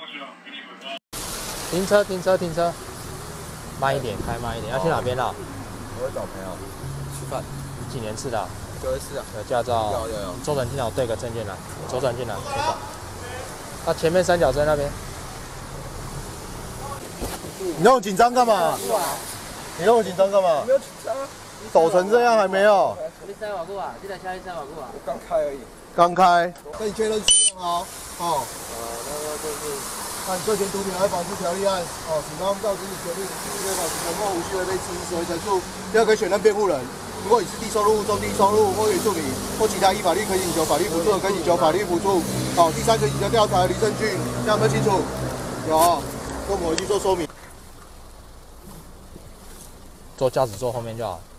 停车，停车，停车，慢一点，开慢一点。要去哪边啊？ 我会找朋友吃饭。 你几年次的、啊 94啊。 有驾照？ 有。 左转进来，我对个证件来。左转进来，可以走。啊，前面三角锥那边。 你那么紧张干嘛？你那么紧张干嘛？ 没有紧张啊。 抖成这样还没有？ 你塞瓦固啊？这台车你塞瓦固啊？ 我刚开而已。 刚开。 跟你确认是这样哦。哦。 那个就是。 看涉嫌毒品危防治条例案，哦，警方告知你权利，依非法行为或无需违背事实所为陈述。第二，可以选任辩护人。如果你是低收入、中低收入或原住民或其他依法律可以请求法律辅助的，可以请求法律辅助。好，第三，可以请求调查离证据，这样有没有清楚？有，跟我们回去做说明。 坐驾驶座后面就好。